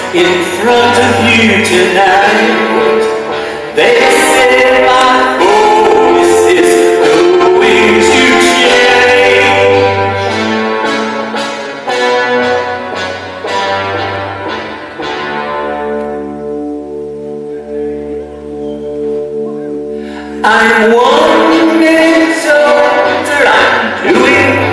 in front of you tonight. They say my voice is going to change. I'm 1 minute older, I'm doing